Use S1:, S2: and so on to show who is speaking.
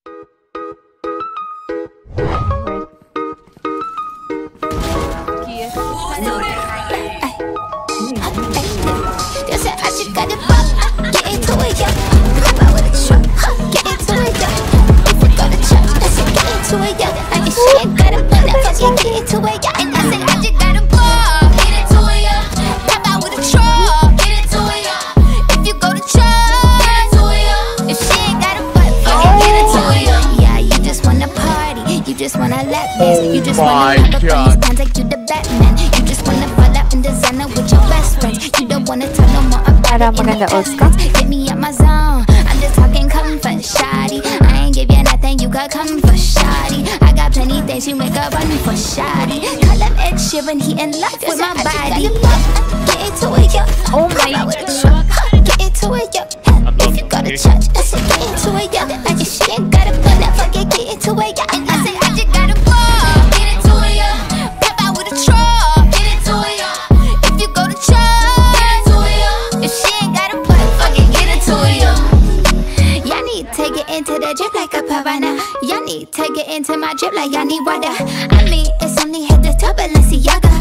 S1: Just wanna lap dance, you just wanna have a fun, times like you the Batman. You just wanna fall out in designer with your best friends. You don't wanna tell no more about it in the distance. Get me out my zone, I'm just talking comfort, shoddy. I ain't give you nothing, you got comfort, shoddy. I got plenty things, you make a run for shoddy. Call him Ed Sheeran, he in love with my body. Get into it, yo. Oh my God. Get into it, yo. If you go to church, I said get into it, yo. Like if she ain't got a fun, I forget, get into it, yo. And I said into the drip like a piranha. Y'all need to get into my drip like y'all need water. I mean, it's only hit the top of Balenciaga.